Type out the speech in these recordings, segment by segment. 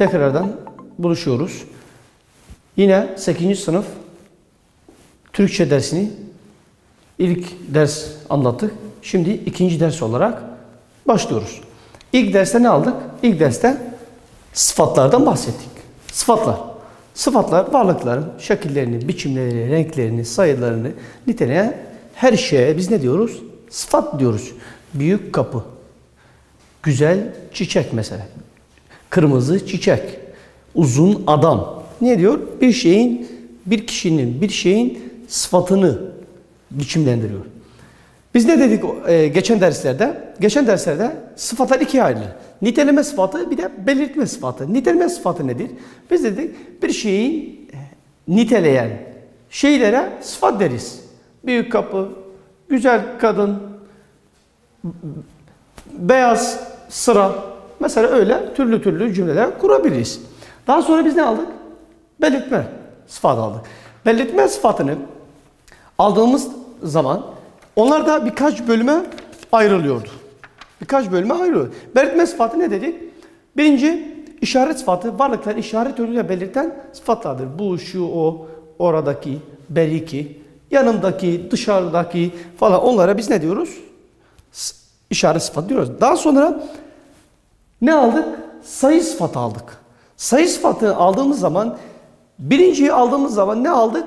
tekrardan buluşuyoruz. Yine 8. sınıf Türkçe dersini ilk ders anlattık. Şimdi ikinci ders olarak başlıyoruz. İlk derste ne aldık? İlk derste sıfatlardan bahsettik. Sıfatlar. Sıfatlar varlıkların şekillerini, biçimlerini, renklerini, sayılarını niteleyen her şeye biz ne diyoruz? Sıfat diyoruz. Büyük kapı. Güzel çiçek mesela. Kırmızı çiçek. Uzun adam. Ne diyor? Bir şeyin, bir kişinin, bir şeyin sıfatını biçimlendiriyor. Biz ne dedik geçen derslerde? Geçen derslerde sıfatlar ikiye ayrılır. Niteleme sıfatı bir de belirtme sıfatı. Niteleme sıfatı nedir? Biz dedik bir şeyi niteleyen şeylere sıfat deriz. Büyük kapı, güzel kadın, beyaz sıra. Mesela öyle türlü türlü cümleler kurabiliriz. Daha sonra biz ne aldık? Belirtme sıfatı aldık. Belirtme sıfatını aldığımız zaman onlar da birkaç bölüme ayrılıyordu. Birkaç bölüme ayrılıyor. Belirtme sıfatı ne dedik? Birinci, işaret sıfatı varlıkları işaret yönüyle belirten sıfatlardır. Bu, şu, o, oradaki, beriki, yanımdaki, dışarıdaki falan onlara biz ne diyoruz? İşaret sıfatı diyoruz. Daha sonra ne aldık? Sayı sıfatı aldık. Sayı sıfatı aldığımız zaman, birinciyi aldığımız zaman ne aldık?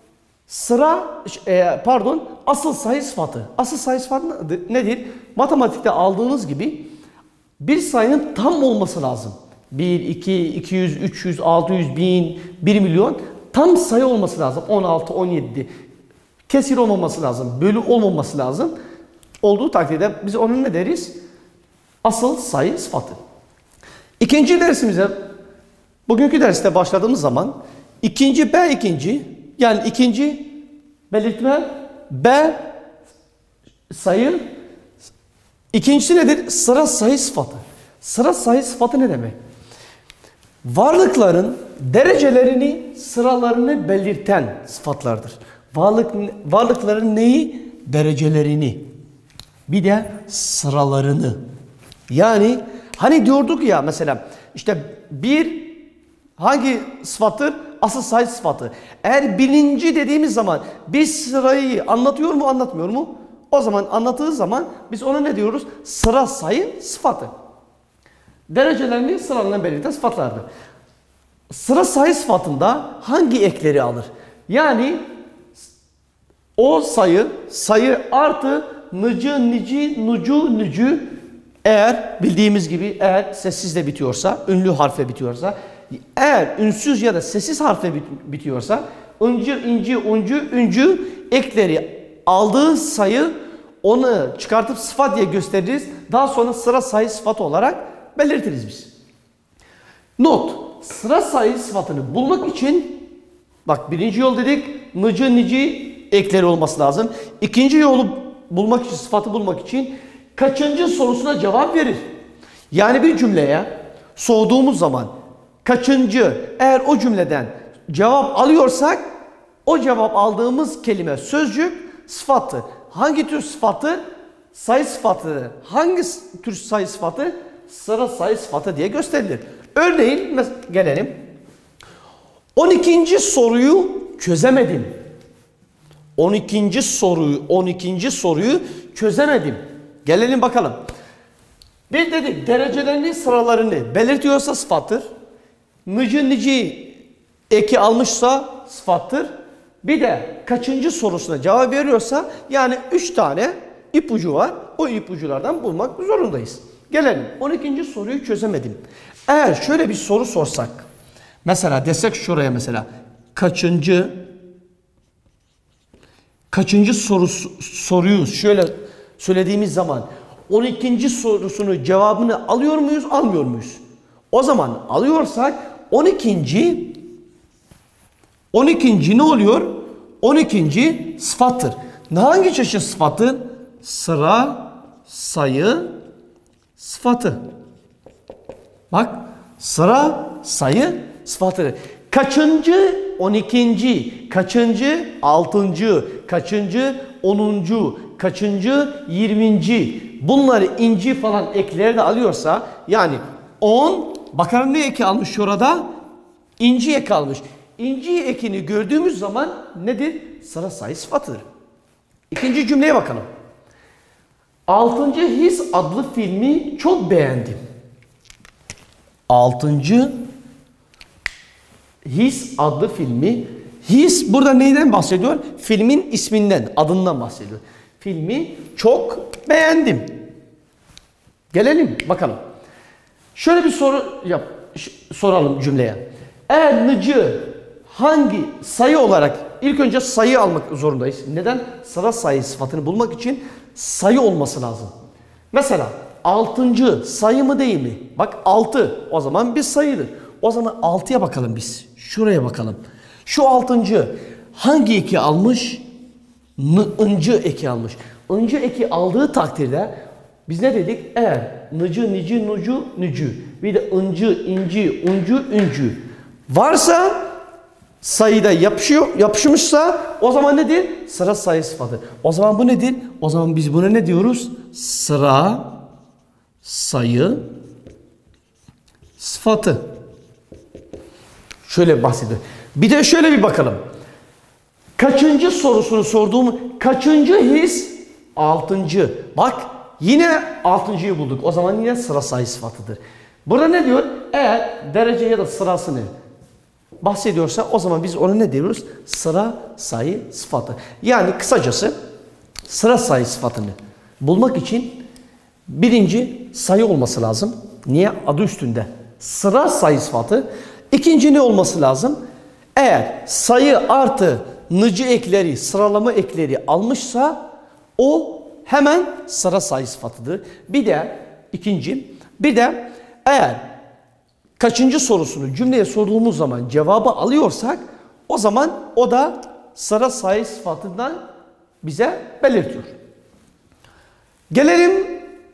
Asıl sayı sıfatı. Asıl sayı sıfatı nedir? Matematikte aldığınız gibi bir sayının tam olması lazım. 1, 2, 200, 300, 600, 1000, 1 milyon tam sayı olması lazım. 16, 17. Kesir olmaması lazım. Bölü olmaması lazım. Olduğu takdirde biz ona ne deriz? Asıl sayı sıfatı. İkinci dersimize, bugünkü derste başladığımız zaman ikinci yani ikinci belirtme B sayı. İkincisi nedir? Sıra sayı sıfatı. Sıra sayı sıfatı ne demek? Varlıkların derecelerini, sıralarını belirten sıfatlardır. Varlıkların neyi? Derecelerini. Bir de sıralarını. Yani hani diyorduk ya mesela işte bir hangi sıfattır? Asıl sayı sıfatı. Eğer birinci dediğimiz zaman bir sırayı anlatıyor mu anlatmıyor mu? O zaman anlattığı zaman biz ona ne diyoruz? Sıra sayı sıfatı. Derecelerini sıralarına belirten sıfatlardır. Sıra sayı sıfatında hangi ekleri alır? Yani o sayı artı nıcı, nici, nucu, nücü eğer bildiğimiz gibi eğer sessizle bitiyorsa, ünlü harfle bitiyorsa, eğer ünsüz ya da sessiz harfle bitiyorsa, ıncı, inci, uncu, üncü ekleri aldığı sayı onu çıkartıp sıfat diye gösteririz. Daha sonra sıra sayı sıfatı olarak belirtiriz biz. Not. Sıra sayı sıfatını bulmak için bak birinci yol dedik. Nıcı, nici ekleri olması lazım. İkinci yolu bulmak için, sıfatı bulmak için kaçıncı sorusuna cevap verir. Yani bir cümleye sorduğumuz zaman kaçıncı eğer o cümleden cevap alıyorsak o cevap aldığımız kelime sözcük sıfatı. Hangi tür sıfatı? Sayı sıfatı. Hangi tür sayı sıfatı? Sıra sayı sıfatı diye gösterilir. Örneğin gelelim. 12. soruyu çözemedim. 12. soruyu çözemedim. Gelelim bakalım. Bir dedik derecelerini, sıralarını belirtiyorsa sıfattır. Nıcı, nici eki almışsa sıfattır. Bir de kaçıncı sorusuna cevap veriyorsa yani 3 tane ipucu var. O ipuculardan bulmak zorundayız. Gelelim 12. soruyu çözemedim. Eğer şöyle bir soru sorsak. Mesela desek şuraya mesela kaçıncı soruyu şöyle söylediğimiz zaman 12. sorusunu cevabını alıyor muyuz, almıyor muyuz? O zaman alıyorsak 12. ne oluyor? 12. sıfattır. Hangi çeşit sıfatı? Sıra sayı sıfatı. Bak sıra sayı sıfatı. Kaçıncı? 12. Kaçıncı? 6. Kaçıncı? 10. Kaçıncı? 20. Bunları inci falan ekleri de alıyorsa yani 10, bakalım ne eki almış şurada? İnci eki almış. İnci ekini gördüğümüz zaman nedir? Sıra sayı sıfatıdır. İkinci cümleye bakalım. 6. His adlı filmi çok beğendim. 6. His adlı filmi. His burada neyden bahsediyor? Filmin isminden, adından bahsediyor. Filmi çok beğendim. Gelelim bakalım. Şöyle bir soru soralım cümleye. Eğer ныcı hangi sayı olarak ilk önce sayı almak zorundayız. Neden? Sıra sayı sıfatını bulmak için sayı olması lazım. Mesela 6. sayı mı değil mi? Bak 6 o zaman bir sayıdır. O zaman 6'ya bakalım biz. Şuraya bakalım. Şu 6. hangi eki almış? ıncı eki almış. Incı eki aldığı takdirde biz ne dedik? Eğer ныcı, nici, nucu, nücü bir de ıncı, inci, uncu, üncü varsa sayıda yapışmışsa o zaman nedir? Sıra sayı sıfatı. O zaman bu nedir? O zaman biz buna ne diyoruz? Sıra sayı sıfatı. Şöyle bahsediyor. Bir de şöyle bir bakalım. Kaçıncı sorusunu sorduğum kaçıncı his? 6. Bak yine 6.'yı bulduk. O zaman yine sıra sayı sıfatıdır. Burada ne diyor? Eğer derece ya da sırasını bahsediyorsa o zaman biz ona ne diyoruz? Sıra sayı sıfatı. Yani kısacası sıra sayı sıfatını bulmak için birinci sayı olması lazım. Niye? Adı üstünde. Sıra sayı sıfatı. İkinci ne olması lazım? Eğer sayı artı ныcı ekleri, sıralama ekleri almışsa o hemen sıra sayı sıfatıdır. Bir de eğer kaçıncı sorusunu cümleye sorduğumuz zaman cevabı alıyorsak o zaman o da sıra sayı sıfatından bize belirtiyor. Gelelim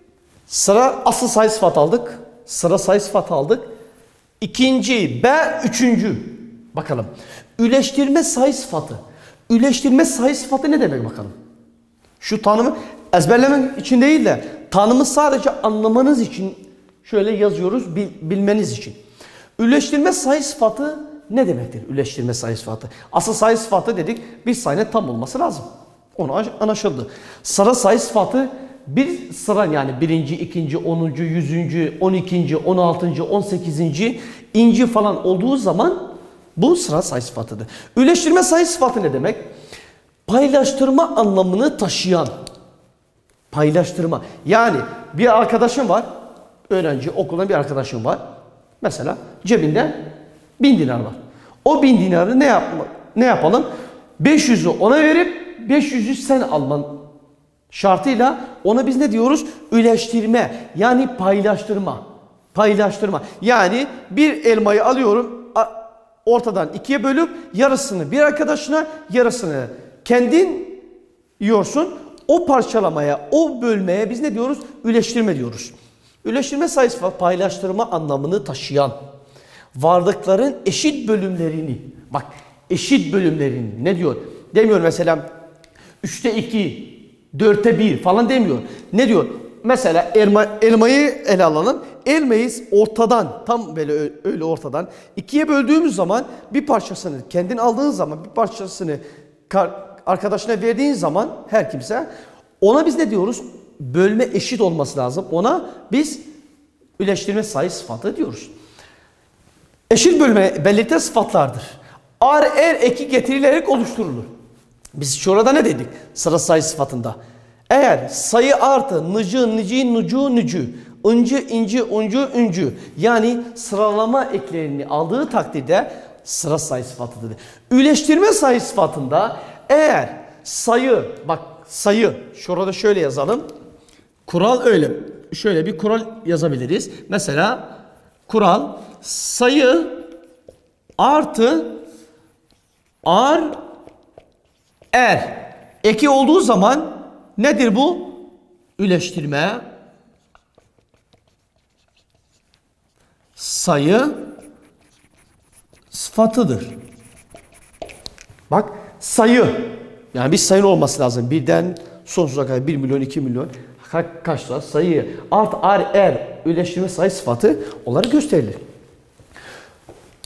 asıl sayı sıfat aldık. Sıra sayı sıfatı aldık. İkinci, üçüncü. Bakalım. Üleştirme sayı sıfatı. Üleştirme sayı sıfatı ne demek bakalım? Şu tanımı ezberlemek için değil de tanımı sadece anlamanız için şöyle yazıyoruz bilmeniz için. Üleştirme sayı sıfatı ne demektir? Üleştirme sayı sıfatı. Asıl sayı sıfatı dedik bir sayının tam olması lazım. Onu anlaşıldı. Sıra sayı sıfatı bir sıra yani birinci, ikinci, 10. 100. 12. 16. 18. inci falan olduğu zaman bu sıra sayı sıfatıdır. Üleştirme sayı sıfatı ne demek? Paylaştırma anlamını taşıyan. Paylaştırma. Yani bir arkadaşım var. Öğrenci, okuldan bir arkadaşım var. Mesela cebinde 1000 dinar var. O 1000 dinarı ne yapalım? 500'ü ona verip 500'ü sen alman şartıyla ona biz ne diyoruz? Üleştirme. Yani paylaştırma. Paylaştırma. Yani bir elmayı alıyorum ortadan ikiye bölüp yarısını bir arkadaşına yarısını kendin yiyorsun. O parçalamaya, o bölmeye biz ne diyoruz? Üleştirme diyoruz. Üleştirme sayısı paylaştırma anlamını taşıyan varlıkların eşit bölümlerini, bak eşit bölümlerini ne diyor? Demiyor mesela 3'te 2, 4'te 1 falan demiyor. Ne diyor? Mesela elmayı ele alalım. Elmayı ortadan, tam böyle öyle ortadan ikiye böldüğümüz zaman bir parçasını kendin aldığın zaman bir parçasını arkadaşına verdiğin zaman her kimse ona biz ne diyoruz? Bölme eşit olması lazım. Ona biz üleştirme sayı sıfatı diyoruz. Eşit bölme belirten sıfatlardır. Er eki getirilerek oluşturulur. Biz şurada ne dedik? Sıra sayı sıfatında. Eğer sayı artı ныcı, nici, nucu, nücü, ıncı, inci, uncu, üncü yani sıralama eklerini aldığı takdirde sıra sayı sıfatıdır. Üleştirme sayı sıfatında eğer sayı, bak sayı, şurada şöyle yazalım. Kural öyle. Şöyle bir kural yazabiliriz. Mesela kural sayı artı er eki olduğu zaman nedir bu? Üleştirme sayı sıfatıdır. Bak sayı. Yani bir sayının olması lazım. Birden sonsuza kadar 1 milyon, 2 milyon kaç sayı art, er üleştirme sayı sıfatı olarak gösterilir.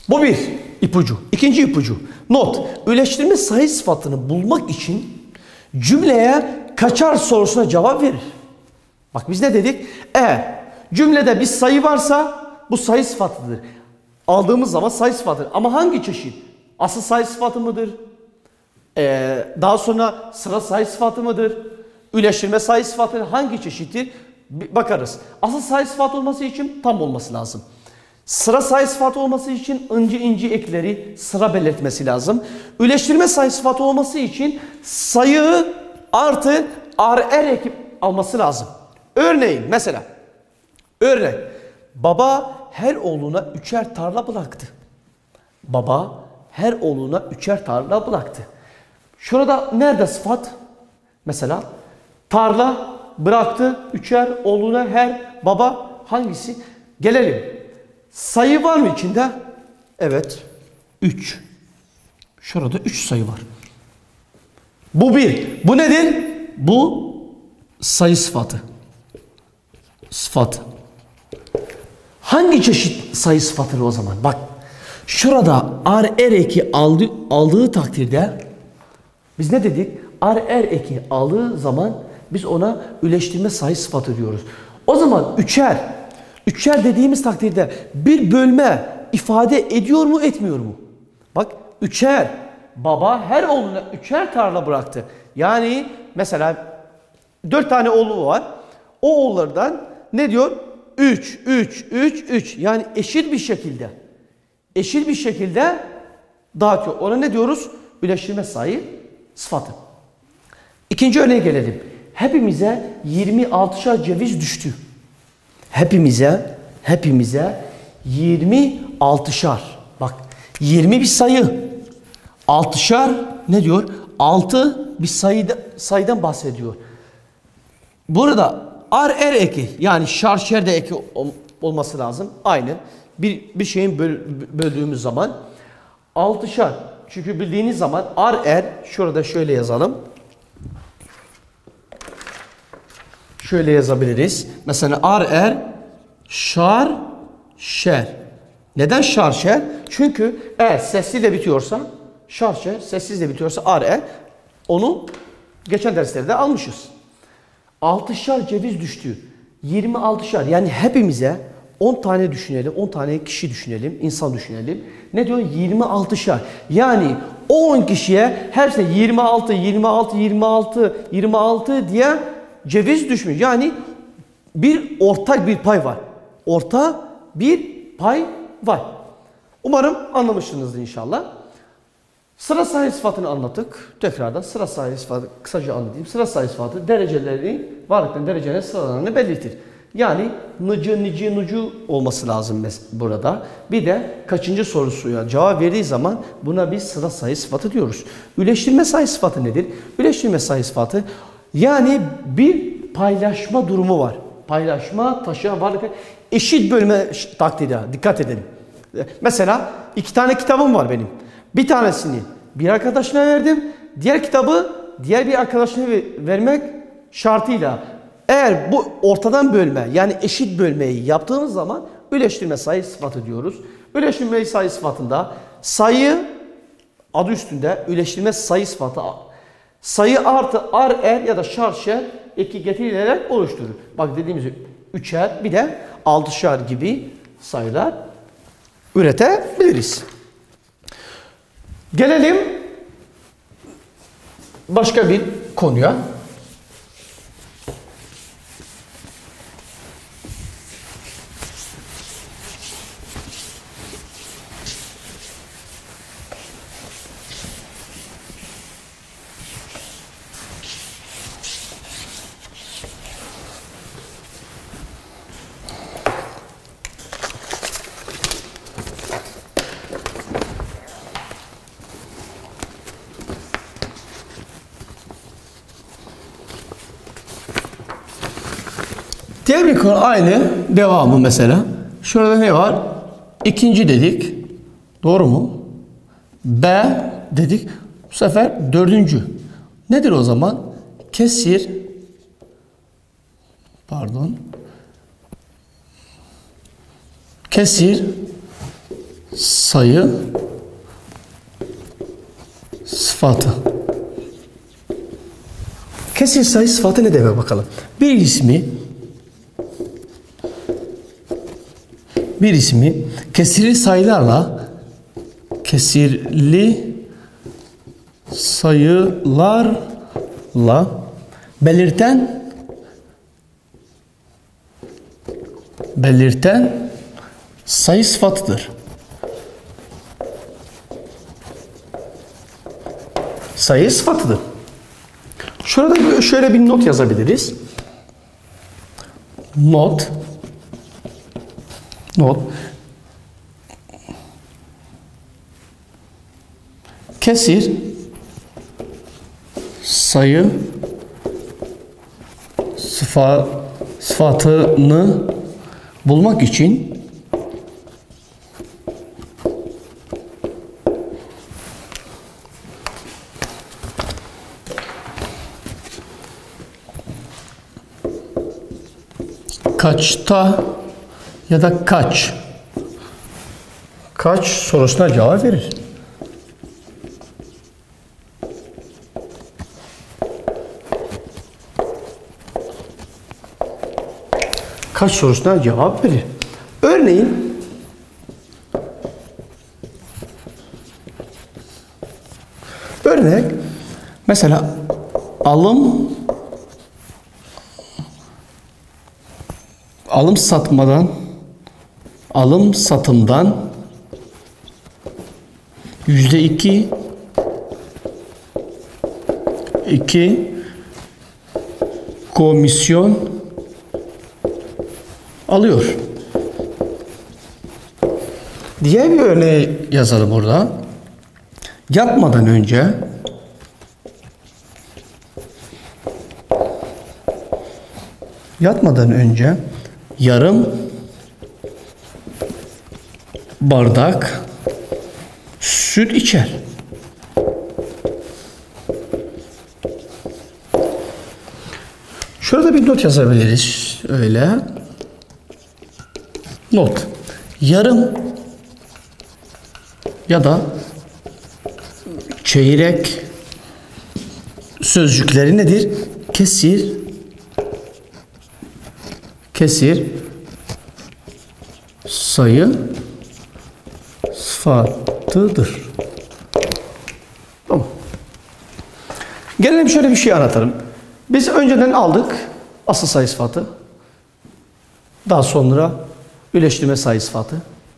Bu bir ipucu. İkinci ipucu. Not. Üleştirme sayı sıfatını bulmak için cümleye kaçar sorusuna cevap verir. Bak biz ne dedik? Cümlede bir sayı varsa bu sayı sıfatıdır. Aldığımız zaman sayı sıfatıdır. Ama hangi çeşit? Asıl sayı sıfatı mıdır? Daha sonra sıra sayı sıfatı mıdır? Üleştirme sayı sıfatı hangi çeşittir? Bakarız. Asıl sayı sıfatı olması için tam olması lazım. Sıra sayı sıfatı olması için ince ekleri sıra belirtmesi lazım. Üleştirme sayı sıfatı olması için sayı artı er eki alması lazım. Örneğin mesela. Örnek. Baba her oğluna 3'er tarla bıraktı. Baba her oğluna 3'er tarla bıraktı. Şurada nerede sıfat? Mesela tarla bıraktı 3'er oğluna her. Baba hangisi? Gelelim. Sayı var mı içinde? Evet. 3. Şurada 3 sayı var. Bu bir. Bu nedir? Bu sayı sıfatı. Sıfat. Hangi çeşit sayı sıfatıdır o zaman? Bak. Şurada er eki aldığı takdirde biz ne dedik? Er eki aldığı zaman biz ona üleştirme sayı sıfatı diyoruz. O zaman 3'er. 3'er dediğimiz takdirde bir bölme ifade ediyor mu etmiyor mu? Bak 3'er. Baba her oğluna 3'er tarla bıraktı. Yani mesela 4 tane oğlu var. O oğullardan ne diyor? 3, 3, 3, 3. Yani eşit bir şekilde dağıtıyor. Ona ne diyoruz? Birleştirme sayı sıfatı. İkinci örneğe gelelim. Hepimize 26'şar ceviz düştü. Hepimize 26'şar. Bak 20 bir sayı. 6'şar ne diyor? 6 bir sayıdan bahsediyor. Burada er eki yani şer de eki olması lazım. Aynı. Bir şeyin böldüğümüz zaman 6'şar. Çünkü bildiğiniz zaman er şurada şöyle yazalım. Şöyle yazabiliriz. Mesela er şar şer. Neden şar şer? Çünkü sessizle bitiyorsa şar şer, sessizle bitiyorsa er. Onu geçen derslerde almışız. 6'şar ceviz düştü. 26'şar yani hepimize 10 tane düşünelim, 10 tane kişi düşünelim, insan düşünelim. Ne diyor? 26'şar. Yani o 10 kişiye hepsine 26, 26, 26, 26 diye ceviz düşmüş. Yani ortak bir pay var. Orta bir pay var. Umarım anlamışsınızdır inşallah. Sıra sayı sıfatını anlattık. Tekrardan sıra sayı sıfatı kısaca anlatayım. Sıra sayı sıfatı dereceleri, varlıkların derecelerinin sıralarını belirtir. Yani nici nucu olması lazım burada. Bir de kaçıncı sorusuya cevap verdiği zaman buna biz sıra sayı sıfatı diyoruz. Üleştirme sayı sıfatı nedir? Üleştirme sayı sıfatı yani bir paylaşma durumu var. Paylaşma, taşıyan varlık eşit bölme takdirde dikkat edelim. Mesela 2 tane kitabım var benim. Bir tanesini bir arkadaşına verdim. Diğer kitabı diğer bir arkadaşına vermek şartıyla eğer bu ortadan bölme yani eşit bölmeyi yaptığımız zaman üleştirme sayı sıfatı diyoruz. Üleştirme sayı sıfatında sayı adı üstünde üleştirme sayı sıfatı sayı artı er ya da şer eki getirilerek oluşturur. Bak dediğimiz gibi 3'er bir de 6'şar gibi sayılar üretebiliriz. Gelelim başka bir konuya. Diğer bir konu aynı devamı mesela. Şurada ne var? İkinci dedik. Doğru mu? B dedik. Bu sefer dördüncü. Nedir o zaman? Kesir. Kesir sayı sıfatı. Kesir sayı sıfatı ne demek bakalım. Bir ismi kesirli sayılarla belirten sayı sıfatıdır. Sayı sıfatıdır. Şurada şöyle bir not yazabiliriz. Not. Kesir sayı sıfatını bulmak için kaçta ya da kaç sorusuna cevap verir. Kaç sorusuna cevap verir. Örneğin mesela alım satımdan %2 komisyon alıyor diye bir örneği yazalım burada. Yatmadan önce yarım bardak süt içer. Şurada bir not yazabiliriz. Öyle. Not. Yarım ya da çeyrek sözcükleri nedir? Kesir sayı sıfatıdır. Tamam. Gelelim şöyle bir şey anlatalım. Biz önceden aldık asıl sayı sıfatı. Daha sonra üleştirme sayı sıfatı.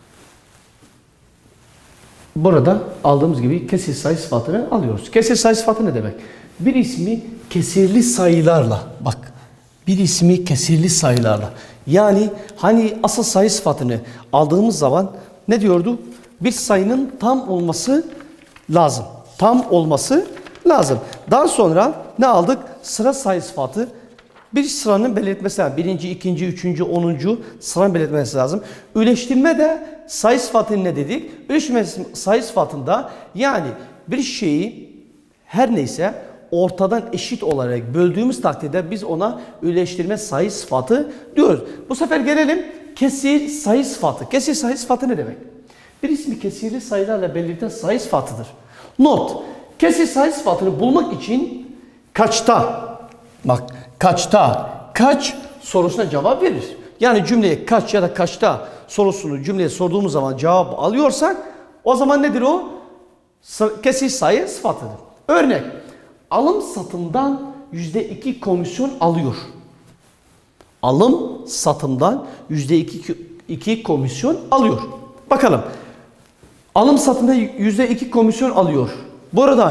Burada aldığımız gibi kesir sayı sıfatını alıyoruz. Kesir sayı sıfatı ne demek? Bir ismi kesirli sayılarla, bak, bir ismi kesirli sayılarla. Yani hani asıl sayı sıfatını aldığımız zaman ne diyordu? Bir sayının tam olması lazım. Tam olması lazım. Daha sonra ne aldık? Sıra sayı sıfatı. Bir sıranın belirtmesi lazım. Birinci, ikinci, üçüncü, 10. sıranın belirtmesi lazım. Üleştirme de sayı sıfatı ne dedik? Üleştirme sayı sıfatında yani bir şeyi her neyse ortadan eşit olarak böldüğümüz takdirde biz ona üleştirme sayı sıfatı diyoruz. Bu sefer gelelim kesir sayı sıfatı. Kesir sayı sıfatı ne demek? Bir ismi kesirli sayılarla belirten sayı sıfatıdır. Not. Kesir sayı sıfatını bulmak için kaçta? Bak, kaç sorusuna cevap verir. Yani cümleye kaç ya da kaçta sorusunu cümleye sorduğumuz zaman cevap alıyorsak o zaman nedir o? Kesir sayı sıfatıdır. Örnek. Alım satımdan %2 komisyon alıyor. Alım satımdan %2 komisyon alıyor. Bakalım. Alım satımda %2 komisyon alıyor. Bu arada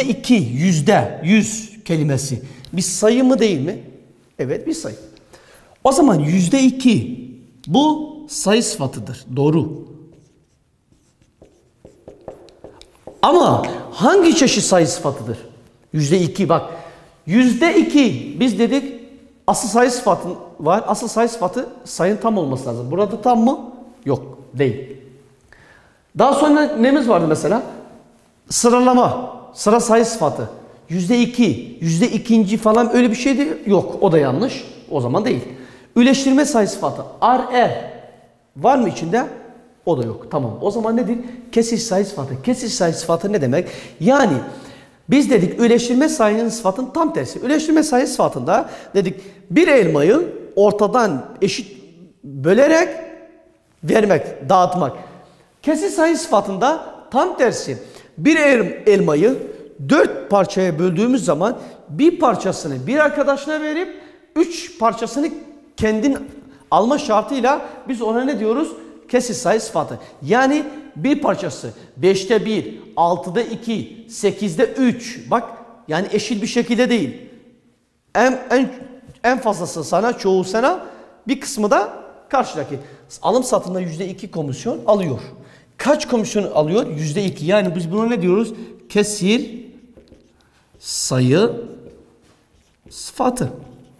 %100 kelimesi bir sayı mı değil mi? Evet, bir sayı. O zaman %2 bu sayı sıfatıdır. Doğru. Ama hangi çeşit sayı sıfatıdır? %2 bak. %2 biz dedik asıl sayı sıfatı var. Asıl sayı sıfatı sayının tam olması lazım. Burada tam mı? Yok, değil. Daha sonra nemiz vardı mesela? Sıralama, sıra sayı sıfatı. %2, %2. falan öyle bir şey de yok. O da yanlış. O zaman değil. Üleştirme sayı sıfatı. RR var mı içinde? O da yok. Tamam. O zaman nedir? Kesir sayı sıfatı. Kesir sayı sıfatı ne demek? Yani biz dedik üleştirme sayının sıfatının tam tersi. Üleştirme sayı sıfatında dedik bir elmayı ortadan eşit bölerek vermek, dağıtmak. Kesir sayı sıfatında tam tersi. Bir elmayı 4 parçaya böldüğümüz zaman bir parçasını bir arkadaşına verip 3 parçasını kendin alma şartıyla biz ona ne diyoruz? Kesir sayı sıfatı. Yani bir parçası 5'te 1, 6'da 2, 8'de 3. Bak yani eşit bir şekilde değil. En fazlası sana, çoğu sana, bir kısmı da karşıdaki. Alım satımda %2 komisyon alıyor. Kaç komisyon alıyor? %2. Yani biz buna ne diyoruz? Kesir sayı sıfatı.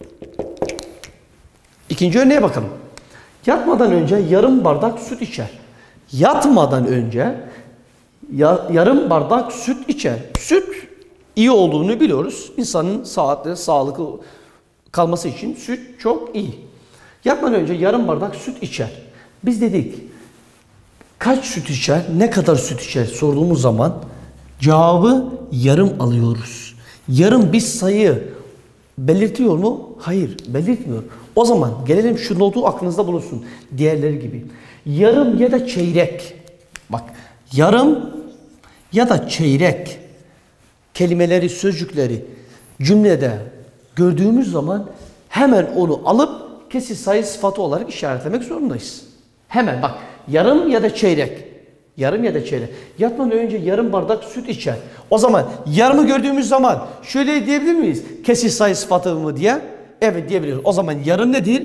İkinci örneğe bakalım. Yatmadan önce yarım bardak süt içer. Yatmadan önce yarım bardak süt içer. Süt iyi olduğunu biliyoruz. İnsanın sağlıklı kalması için süt çok iyi. Yatmadan önce yarım bardak süt içer. Biz dedik kaç süt içer, ne kadar süt içer sorduğumuz zaman cevabı yarım alıyoruz. Yarım bir sayı belirtiyor mu? Hayır, belirtmiyor. O zaman gelelim şu notu aklınızda bulunsun. Diğerleri gibi. Yarım ya da çeyrek. Bak, yarım ya da çeyrek kelimeleri, sözcükleri cümlede gördüğümüz zaman hemen onu alıp kesir sayı sıfatı olarak işaretlemek zorundayız. Hemen bak, yarım ya da çeyrek. Yarım ya da çeyrek. Yatmadan önce yarım bardak süt içer. O zaman yarımı gördüğümüz zaman şöyle diyebilir miyiz? Kesir sayı sıfatı mı diye? Evet diyebiliriz. O zaman yarım nedir?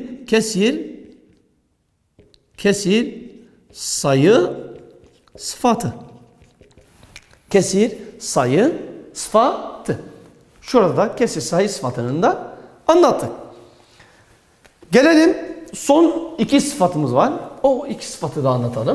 Kesir sayı sıfatı. Kesir sayı sıfatı. Şurada kesir sayı sıfatını da anlattık. Gelelim son iki sıfatımız var. O iki sıfatı da anlatalım.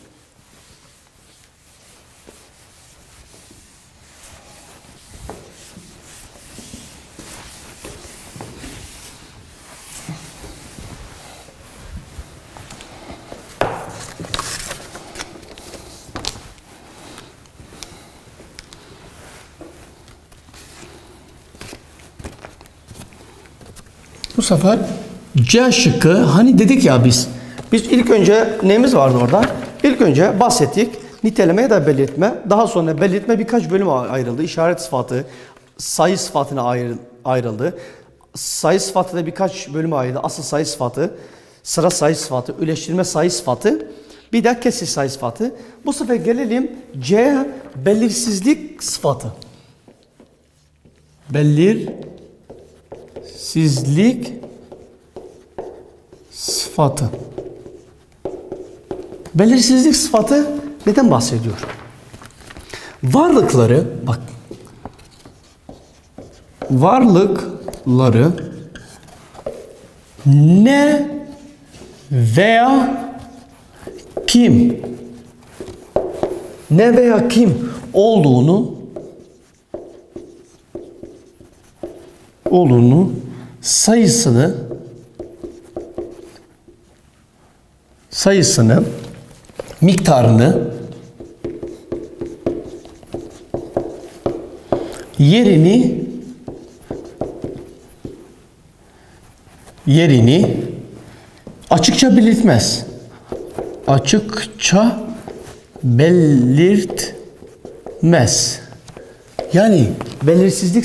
Bu sefer C şıkkı, hani dedik ya biz ilk önce neyimiz vardı orada? İlk önce bahsettik. Niteleme ya da belirtme. Daha sonra belirtme birkaç bölüme ayrıldı. İşaret sıfatı, sayı sıfatına ayrıldı. Sayı sıfatı da birkaç bölüme ayrıldı. Asıl sayı sıfatı, sıra sayı sıfatı, üleştirme sayı sıfatı, bir de kesir sayı sıfatı. Bu sefer gelelim C belirsizlik sıfatı. Belirsizlik sıfatı. Belirsizlik sıfatı neden bahsediyor? Varlıkları, bak, varlıkları ne veya kim olduğunu sayısını miktarını, yerini açıkça belirtmez. Yani belirsizlik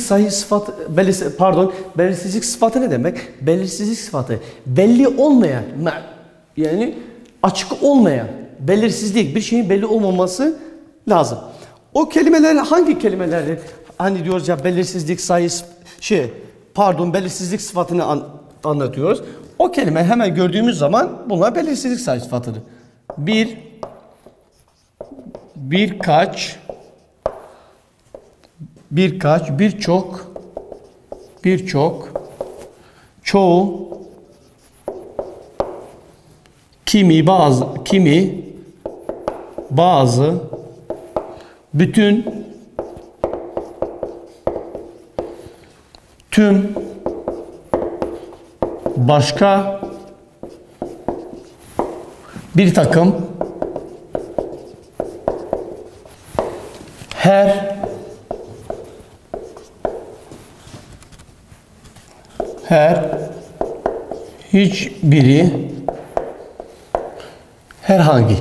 sıfatı ne demek? Belirsizlik sıfatı belli olmayan, yani açık olmayan, belirsizlik, bir şeyin belli olmaması lazım. O kelimeler hangi kelimelerdir? Hani diyoruz ya belirsizlik belirsizlik sıfatını anlatıyoruz. O kelime hemen gördüğümüz zaman bunlar belirsizlik sayı sıfatıdır. Birkaç, birçok, çoğu, kimi, bazı, bütün, tüm, başka, bir takım, her hiçbiri herhangi.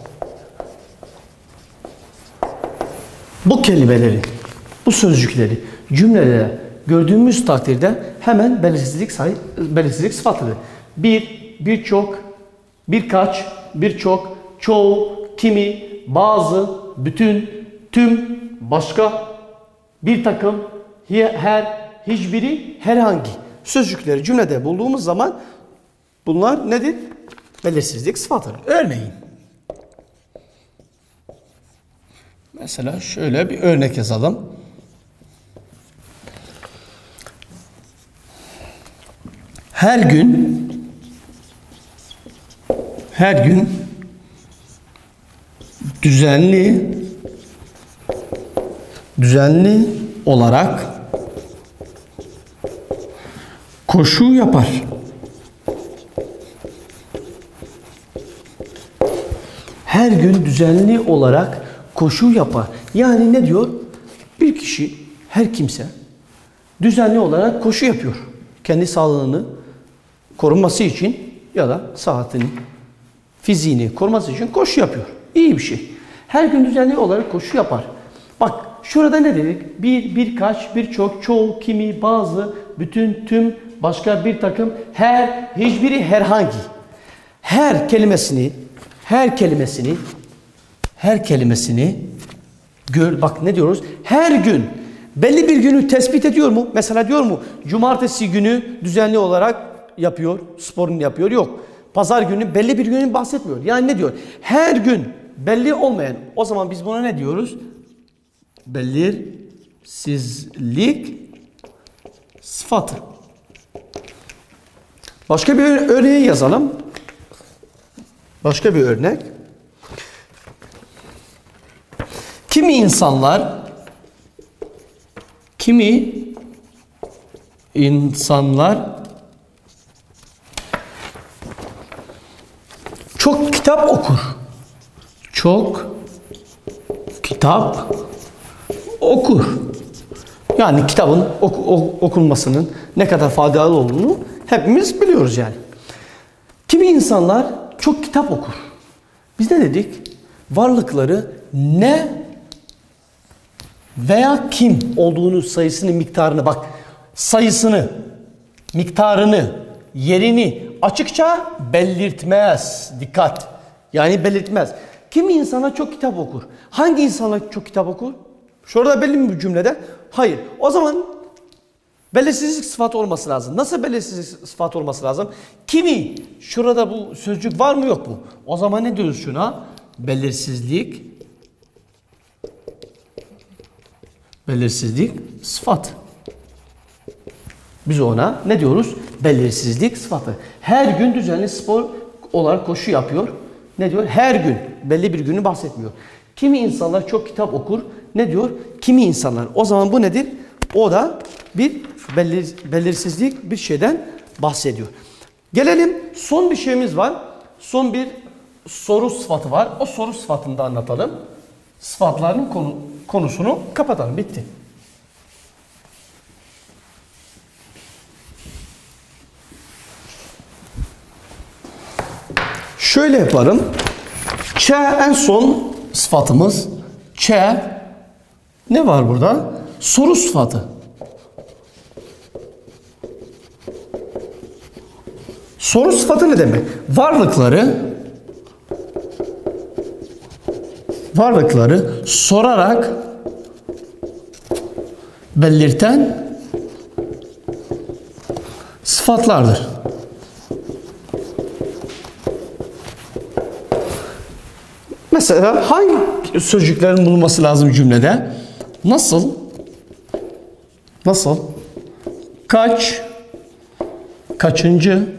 Bu kelimeleri, bu sözcükleri cümlelere gördüğümüz takdirde hemen belirsizlik sıfatıdır. Bir, birçok, birkaç, birçok, çoğu, kimi, bazı, bütün, tüm, başka, bir takım, her, hiçbiri, herhangi sözcükleri cümlede bulduğumuz zaman bunlar nedir? Belirsizlik sıfatıdır. Örneğin mesela şöyle bir örnek yazalım. Her gün düzenli olarak koşu yapar. Her gün düzenli olarak koşu yapar. Yani ne diyor? Bir kişi, her kimse düzenli olarak koşu yapıyor. Kendi sağlığını korunması için ya da sıhhatini, fiziğini koruması için koşu yapıyor. İyi bir şey. Her gün düzenli olarak koşu yapar. Bak şurada ne dedik? Bir, birkaç, birçok, çoğu, kimi, bazı, bütün, tüm, başka, bir takım, her, hiçbiri, herhangi. Her kelimesini gör. Bak ne diyoruz? Her gün belli bir günü tespit ediyor mu? Mesela diyor mu? Cumartesi günü düzenli olarak yapıyor, sporunu yapıyor. Yok. Pazar günü belli bir günü bahsetmiyor. Yani ne diyor? Her gün belli olmayan. O zaman biz buna ne diyoruz? Belirsizlik sıfatı. Başka bir örneği yazalım. Başka bir örnek. Kimi insanlar çok kitap okur. Çok kitap okur. Yani kitabın okunmasının ne kadar faydalı olduğunu hepimiz biliyoruz yani. Kimi insanlar çok kitap okur. Biz ne dedik? Varlıkları ne veya kim olduğunu, sayısını, miktarını, bak sayısını, miktarını, yerini açıkça belirtmez. Dikkat. Yani belirtmez. Kimi insana çok kitap okur. Hangi insanlar çok kitap okur? Şurada belli mi bu cümlede? Hayır. O zaman belirsizlik sıfatı olması lazım. Nasıl belirsizlik sıfatı olması lazım? Kimi? Şurada bu sözcük var mı yok mu? O zaman ne diyoruz şuna? Belirsizlik sıfatı. Biz ona ne diyoruz? Belirsizlik sıfatı. Her gün düzenli spor olarak koşu yapıyor. Ne diyor? Her gün. Belli bir günü bahsetmiyor. Kimi insanlar çok kitap okur. Ne diyor? Kimi insanlar. O zaman bu nedir? O da bir belirsizlik bir şeyden bahsediyor. Gelelim son bir şeyimiz var. Son bir soru sıfatı var. O soru sıfatını da anlatalım. Sıfatların konusunu kapatalım. Bitti. Şöyle yaparım. Ç en son sıfatımız. Ç ne var burada? Soru sıfatı. Soru sıfatı ne demek? Varlıkları sorarak belirten sıfatlardır. Mesela hangi sözcüklerin bulunması lazım cümlede? Nasıl? Kaç? Kaçıncı?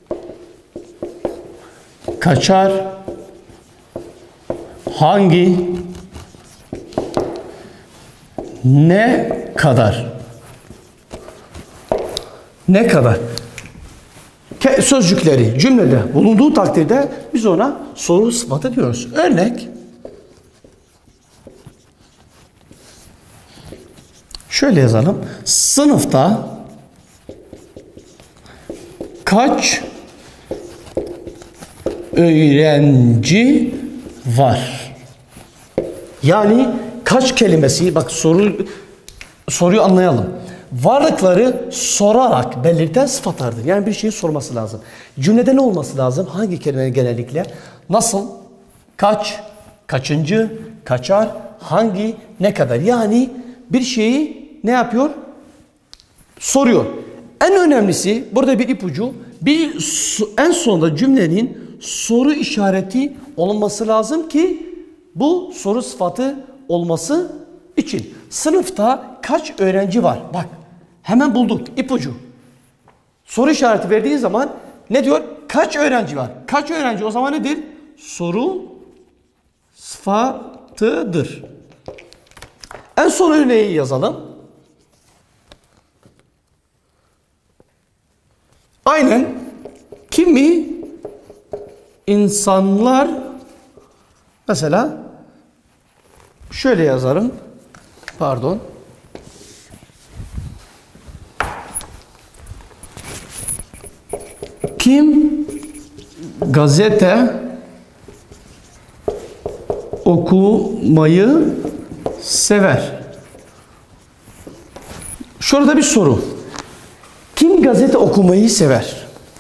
Kaçar? Hangi? Ne kadar? Ne kadar? Sözcükleri cümlede bulunduğu takdirde biz ona soru sıfatı diyoruz. Örnek. Şöyle yazalım. Sınıfta kaç öğrenci var? Yani kaç kelimesi, bak soruyu anlayalım. Varlıkları sorarak belirten sıfatlardır. Yani bir şeyi sorması lazım. Cümlede ne olması lazım? Hangi kelimenin genellikle? Nasıl? Kaç? Kaçıncı? Kaçar? Hangi? Ne kadar? Yani bir şeyi ne yapıyor? Soruyor. En önemlisi burada bir ipucu. En sonunda cümlenin soru işareti olması lazım ki bu soru sıfatı olması için. Sınıfta kaç öğrenci var? Bak hemen bulduk ipucu. Soru işareti verdiği zaman ne diyor? Kaç öğrenci var? Kaç öğrenci o zaman nedir? Soru sıfatıdır. En son örneği yazalım. Aynen kimi insanlar mesela şöyle yazarım. Pardon. Kim gazete okumayı sever? Şurada bir soru. Kim gazete okumayı sever?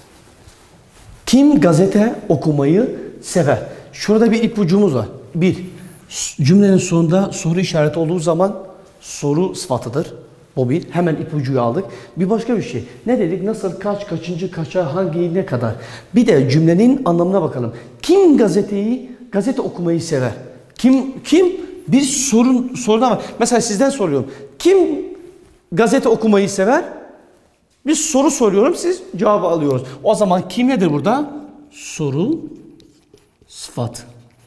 Kim gazete okumayı sever? Şurada bir ipucumuz var. Bir, cümlenin sonunda soru işareti olduğu zaman soru sıfatıdır. O bir. Hemen ipucuyu aldık. Bir başka bir şey. Ne dedik? Nasıl, kaç, kaçıncı, kaça, hangi, ne kadar? Bir de cümlenin anlamına bakalım. Kim gazete okumayı sever? Kim? Bir sorudan var. Mesela sizden soruyorum. Kim gazete okumayı sever? Bir soru soruyorum, siz cevabı alıyoruz. O zaman kim nedir burada? Soru sıfat.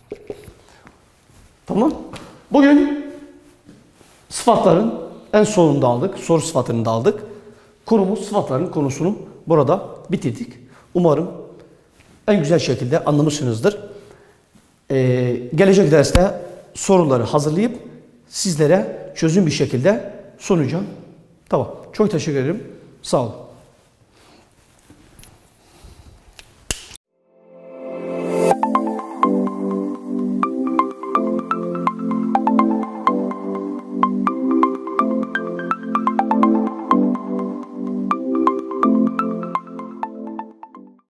Tamam. Bugün sıfatların en sonunda aldık. Soru sıfatını da aldık. Konumuz sıfatların konusunu burada bitirdik. Umarım en güzel şekilde anlamışsınızdır. Gelecek derste soruları hazırlayıp sizlere çözüm bir şekilde sunacağım. Tamam. Çok teşekkür ederim. Sağ olun.